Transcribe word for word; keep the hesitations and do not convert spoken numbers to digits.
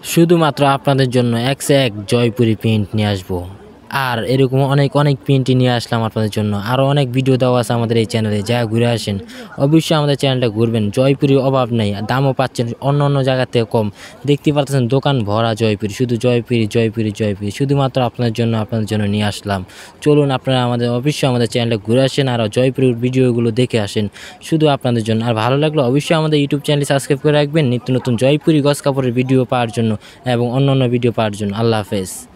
শুধুমাত্র আপনাদের জন্য একশো এক জয়পুরি প্রিন্ট নিয়ে আসবো। আর এরকম অনেক অনেক প্রিন্টই নিয়ে আসলাম আপনাদের জন্য। আরও অনেক ভিডিও দেওয়া আছে আমাদের এই চ্যানেলে, যা ঘুরে আসেন। অবশ্যই আমাদের চ্যানেলটা ঘুরবেন। জয়পুরির অভাব নেই, দামও পাচ্ছেন অন্য অন্য জায়গা থেকে কম। দেখতে পাচ্ছেন দোকান ভরা জয়পুরি, শুধু জয়পুরি জয়পুরি জয়পুরি। শুধুমাত্র আপনাদের জন্য আপনাদের জন্য নিয়ে আসলাম। চলুন আপনারা আমাদের অবশ্যই আমাদের চ্যানেলটা ঘুরে আসেন আর জয়পুরির ভিডিওগুলো দেখে আসেন, শুধু আপনাদের জন্য। আর ভালো লাগলে অবশ্যই আমাদের ইউটিউব চ্যানেলটি সাবস্ক্রাইব করে রাখবেন নিত্য নতুন জয়পুরি গস কাপড়ের ভিডিও পাওয়ার জন্য এবং অন্য অন্য ভিডিও পাওয়ার জন্য। আল্লাহ হাফেজ।